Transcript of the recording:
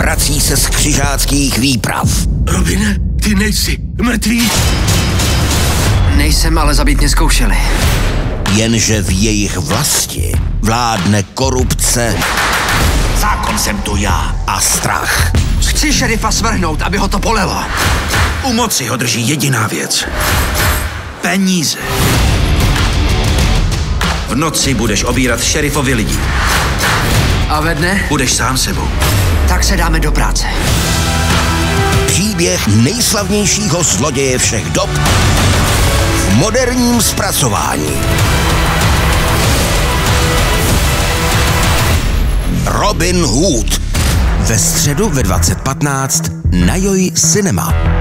vrací se z křižáckých výprav. Robine, ty nejsi mrtvý? Nejsem, ale zabít mě zkoušeli. Jenže v jejich vlasti vládne korupce, Zákon jsem tu já. a strach. Chci šerifa svrhnout, aby ho to bolelo. U moci ho drží jediná věc. Peníze. V noci budeš obírat šerifovi lidi. A ve dne? Budeš sám sebou. Tak se dáme do práce. Příběh nejslavnějšího zloděje všech dob v moderním zpracování. Robin Hood. Ve středu ve 20:15 na Joj Cinema.